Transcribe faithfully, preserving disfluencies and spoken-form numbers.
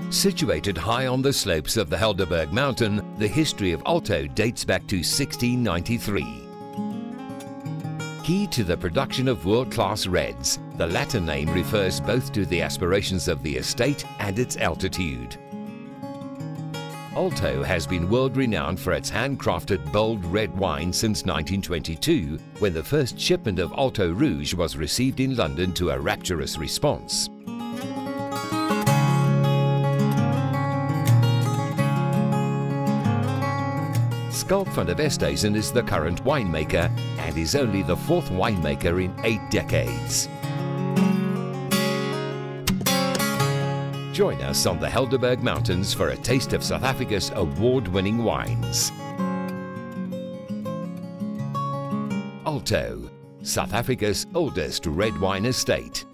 Situated high on the slopes of the Helderberg Mountain, the history of Alto dates back to sixteen ninety-three. Key to the production of world-class reds, the latter name refers both to the aspirations of the estate and its altitude. Alto has been world-renowned for its handcrafted bold red wine since nineteen twenty-two, when the first shipment of Alto Rouge was received in London to a rapturous response. Schalk van der Westhuizen is the current winemaker and is only the fourth winemaker in eight decades. Join us on the Helderberg Mountains for a taste of South Africa's award-winning wines. Alto, South Africa's oldest red wine estate.